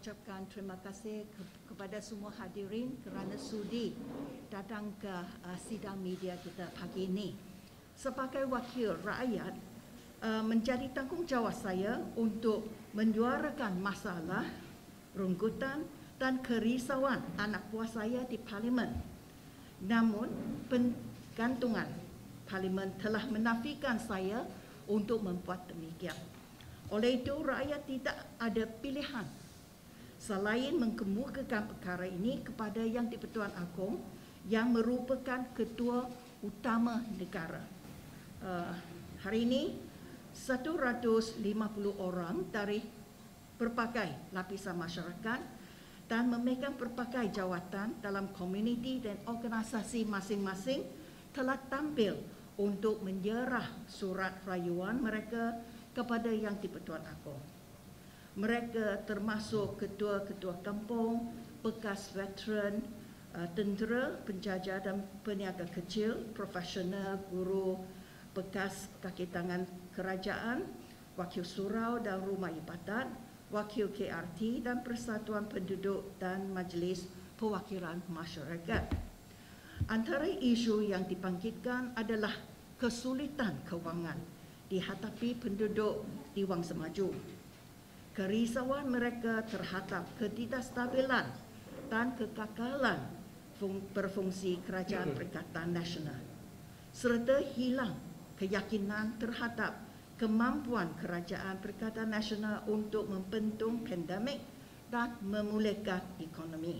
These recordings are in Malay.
ucapkan terima kasih kepada semua hadirin kerana sudi datang ke sidang media kita pagi ini. Sebagai wakil rakyat, menjadi tanggungjawab saya untuk menyuarakan masalah, rungkutan dan kerisauan anak buah saya di Parlimen. Namun, penggantungan Parlimen telah menafikan saya untuk membuat demikian. Oleh itu, rakyat tidak ada pilihan selain mengemukakan perkara ini kepada Yang di-Pertuan Agong yang merupakan ketua utama negara. Hari ini 150 orang dari berbagai lapisan masyarakat dan memegang berbagai jawatan dalam komuniti dan organisasi masing-masing telah tampil untuk menyerah surat rayuan mereka kepada Yang di-Pertuan Agong. Mereka termasuk ketua-ketua kampung, bekas veteran, tentera, penjajah dan peniaga kecil, profesional, guru, bekas kaki tangan kerajaan, wakil surau dan rumah ibadat, wakil KRT dan Persatuan Penduduk dan Majlis Perwakilan Masyarakat. Antara isu yang dibangkitkan adalah kesulitan kewangan dihadapi penduduk di Wangsa Maju. Kerisauan mereka terhadap ketidakstabilan dan kekakalan berfungsi Kerajaan Perikatan Nasional, serta hilang keyakinan terhadap kemampuan Kerajaan Perikatan Nasional untuk membendung pandemik dan memulihkan ekonomi.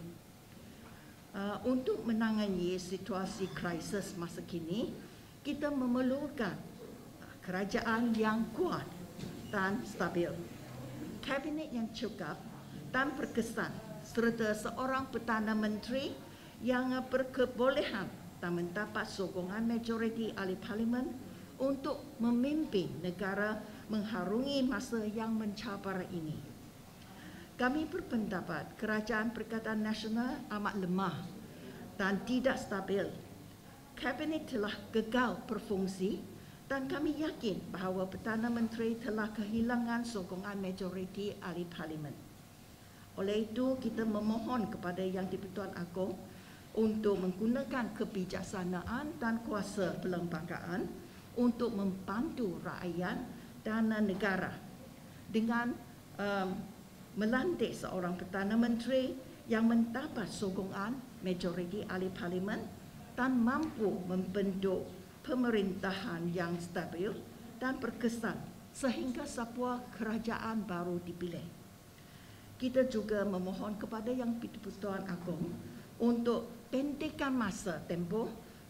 Untuk menangani situasi krisis masa kini, kita memerlukan kerajaan yang kuat dan stabil, kabinet yang cukup dan berkesan, serta seorang Perdana Menteri yang berkebolehan dan mendapat sokongan majoriti ahli Parlimen untuk memimpin negara mengharungi masa yang mencabar ini. Kami berpendapat Kerajaan Perikatan Nasional amat lemah dan tidak stabil. Kabinet telah gagal berfungsi dan kami yakin bahawa Perdana Menteri telah kehilangan sokongan majoriti ahli Parlimen. Oleh itu, kita memohon kepada Yang di-Pertuan Agong untuk menggunakan kebijaksanaan dan kuasa perlembagaan untuk membantu rakyat dan negara dengan melantik seorang Perdana Menteri yang mendapat sokongan majoriti ahli Parlimen dan mampu membentuk pemerintahan yang stabil dan berkesan sehingga sebuah kerajaan baru dipilih. Kita juga memohon kepada Yang di-Pertuan Agong untuk pendekkan masa tempoh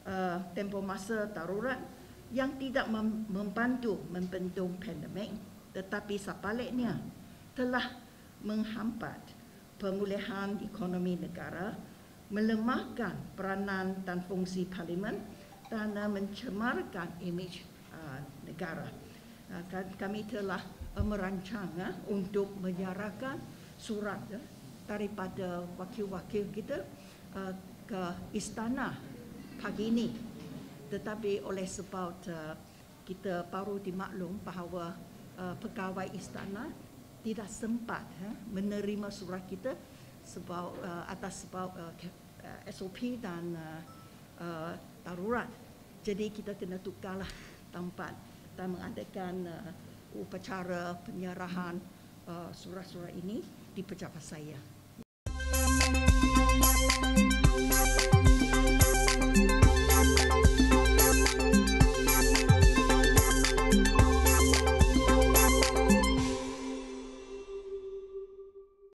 masa darurat yang tidak membantu membendung pandemik, tetapi sebaliknya telah menghambat pemulihan ekonomi negara, melemahkan peranan dan fungsi Parlimen dan mencemarkan imej negara. Kami telah merancang untuk menyerahkan surat daripada wakil-wakil kita ke istana pagi ini. Tetapi oleh sebab kita baru dimaklum bahawa pegawai istana tidak sempat menerima surat kita sebab atas sebab SOP dan darurat. Jadi kita kena tukarlah tempat dan mengadakan upacara penyerahan surat-surat ini di pejabat saya.